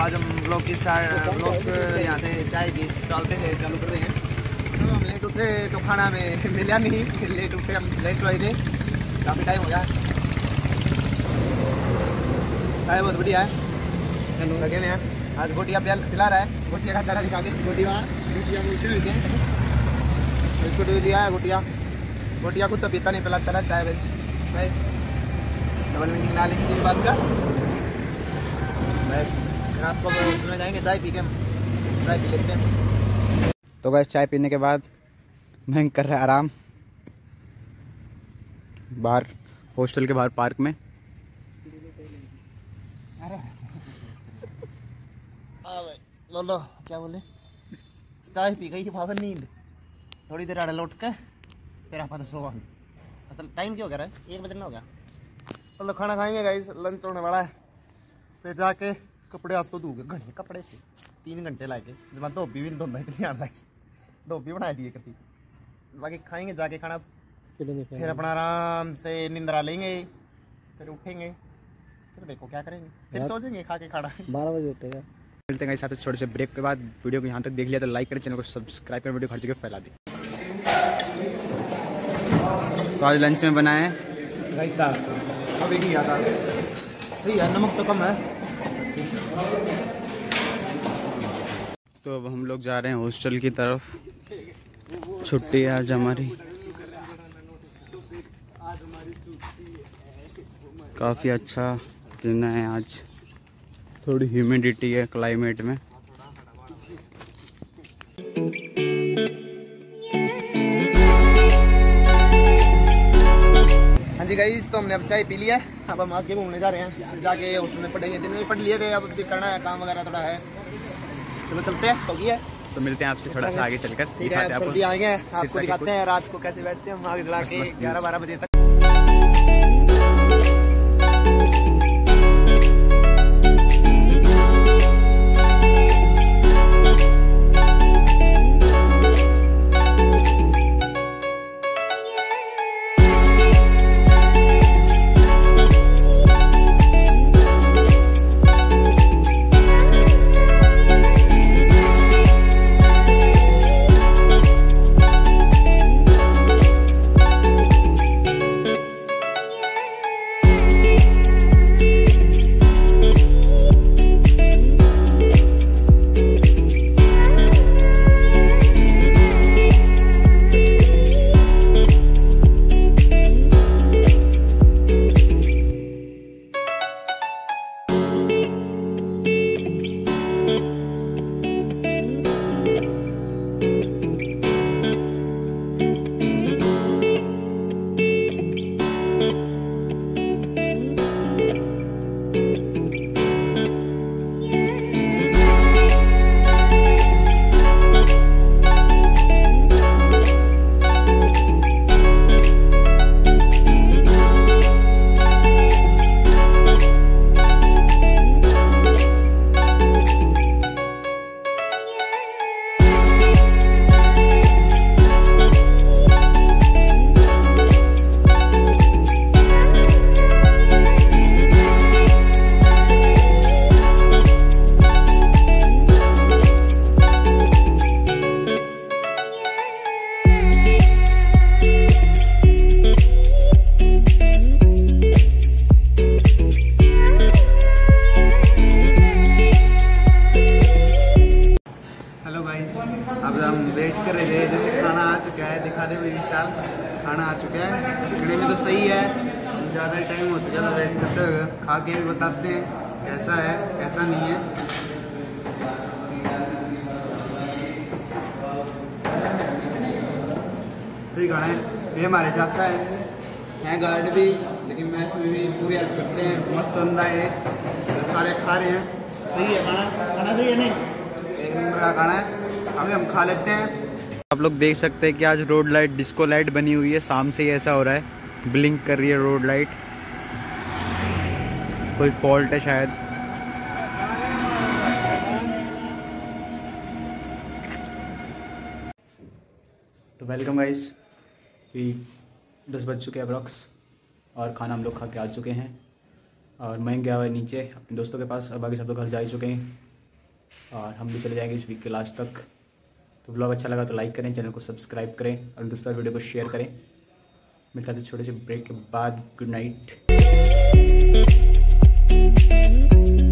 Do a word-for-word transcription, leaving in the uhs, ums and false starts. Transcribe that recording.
आज हम ब्लॉग की स्टार्ट ब्लॉग यहाँ से चाय की स्टॉल पे से चालू कर रहे हैं। तो हम लेट उठे तो खाना हमें मिला नहीं, लेट उठे हम लेट सोए थे, काफ़ी टाइम हो गया। चाय बहुत बढ़िया है, लगे हुए हैं। आज गोटियाँ पिला रहा है, गोटियाँ का तरह दिखा के गोटियाँ गोटियाँ बोलते हुए बिस्कुट भी लिया है। गोटियाँ गोटियाँ खुद तो पीता नहीं, पिलाता रहता है बस भाई। डबल मीनिंग ना लिखी किसी बात का बस। फिर आपको उसमें जाएंगे चाय पी के, चाय पी लेते हैं। तो बस चाय पीने के बाद मैं कर रहा है आराम बाहर, हॉस्टल के बाहर पार्क में। लो लो क्या बोले, चाय पी गई फाफर नींद, थोड़ी देर आड़े लौट के फिर आप तो सोवा। असल टाइम क्यों हो गया है, एक बजे ना हो गया। मतलब खाना खाएंगे गाइस, लंच होने वाला है। फिर जाके कपड़े आज तो धोगे, घने कपड़े थे, तीन घंटे लाके जब मैं धोबी भी नहीं धोंदा इतनी आड़ लगी, धोबी बना दिए कभी। बाकी खाएंगे जाके खाना, फिर अपना आराम से निंद्रा लेंगे, फिर उठेंगे, फिर देखो क्या करेंगे, फिर सो जाएंगे खा के खाना। बारह बजे उठेगा। मिलते हैं साथ छोटे से ब्रेक के बाद। वीडियो को यहाँ तक देख लिया तो लाइक करें, चैनल को सब्सक्राइब करें, वीडियो हर जगह फैला दें। तो आज लंच में बनाए हैं रायता, अभी नहीं आता ठीक है, नमक तो कम है। तो अब हम लोग जा रहे हैं हॉस्टल की तरफ। छुट्टी है आज हमारी, काफ़ी अच्छा दिन है आज, थोड़ी ह्यूमिडिटी है क्लाइमेट में। हाँ जी गाइस, तो हमने अब चाय पी लिया है, अब हम आगे घूमने जा रहे हैं, जाके हॉस्टल में पढ़ेंगे। दिन में पढ़ लिए थे, अब भी करना है काम वगैरह थोड़ा है। चलो चलते हैं, तो है तो मिलते हैं आपसे थोड़ा सा आगे चलकर, ठीक है। आपको आएंगे, आपको दिखाते हैं रात को कैसे बैठते हैं हम आगे चला के ग्यारह बारह बजे तक। दिखा दे मेरी विशाल, खाना आ चुका है, दिखने में तो सही है, ज़्यादा टाइम हो चुका था वेट करते हुए। खा के भी बताते हैं कैसा है कैसा नहीं है। ठीक है, ये हमारे चाचा है, हैं गार्ड भी, लेकिन मैच में भी पूरी हेल्प करते हैं, मस्त बंदा है, सारे खा रहे हैं। सही है खाना, खाना सही है नहीं, एक नंबर का खाना है। अभी हम खा लेते हैं। आप लोग देख सकते हैं कि आज रोड लाइट डिस्को लाइट बनी हुई है, शाम से ही ऐसा हो रहा है, ब्लिंक कर रही है रोड लाइट, कोई फॉल्ट है शायद। तो वेलकम गाइस, अभी दस बज चुके हैं अप्रॉक्स, और खाना हम लोग खा के आ चुके हैं, और मैं गया हुआ है नीचे अपने दोस्तों के पास, और बाकी सब लोग घर जा ही चुके हैं। और हम भी चले जाएंगे इस वीक के लास्ट तक। तो ब्लॉग अच्छा लगा तो लाइक करें, चैनल को सब्सक्राइब करें और दूसरा वीडियो को शेयर करें। मिलता है छोटे से ब्रेक के बाद। Good night.